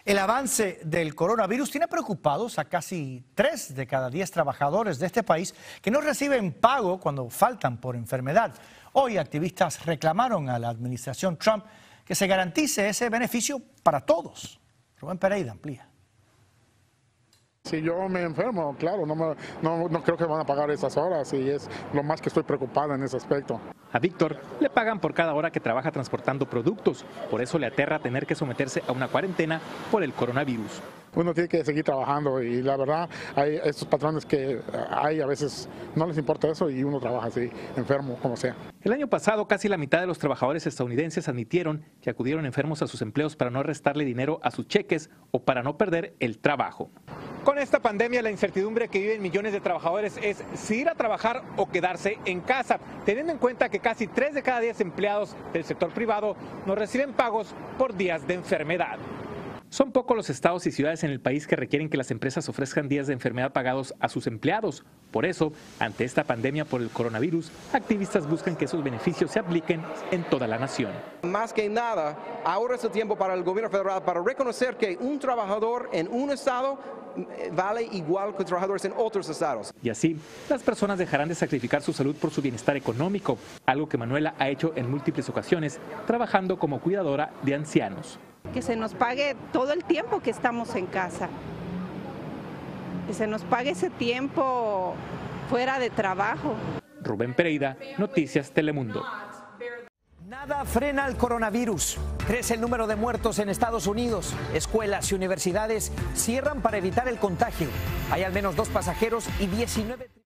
El avance del coronavirus tiene preocupados a casi 3 de cada 10 trabajadores de este país que no reciben pago cuando faltan por enfermedad. Hoy activistas reclamaron a la administración Trump que se garantice ese beneficio para todos. Rubén Pereira amplía. Si yo me enfermo, claro, no creo que van a pagar esas horas y es lo más que estoy preocupada en ese aspecto. A Víctor le pagan por cada hora que trabaja transportando productos, por eso le aterra tener que someterse a una cuarentena por el coronavirus. Uno tiene que seguir trabajando y la verdad hay estos patrones que hay a veces no les importa eso y uno trabaja así, enfermo, como sea. El año pasado casi la mitad de los trabajadores estadounidenses admitieron que acudieron enfermos a sus empleos para no restarle dinero a sus cheques o para no perder el trabajo. Con esta pandemia, la incertidumbre que viven millones de trabajadores es si ir a trabajar o quedarse en casa, teniendo en cuenta que casi 3 de cada 10 empleados del sector privado no reciben pagos por días de enfermedad. Son pocos los estados y ciudades en el país que requieren que las empresas ofrezcan días de enfermedad pagados a sus empleados. Por eso, ante esta pandemia por el coronavirus, activistas buscan que esos beneficios se apliquen en toda la nación. Más que nada, ahora es el tiempo para el gobierno federal para reconocer que un trabajador en un estado vale igual que trabajadores en otros estados. Y así, las personas dejarán de sacrificar su salud por su bienestar económico, algo que Manuela ha hecho en múltiples ocasiones, trabajando como cuidadora de ancianos. Que se nos pague todo el tiempo que estamos en casa, que se nos pague ese tiempo fuera de trabajo. Rubén Pereira, Noticias Telemundo. Nada frena al coronavirus. Crece el número de muertos en Estados Unidos. Escuelas y universidades cierran para evitar el contagio. Hay al menos 2 pasajeros y 19...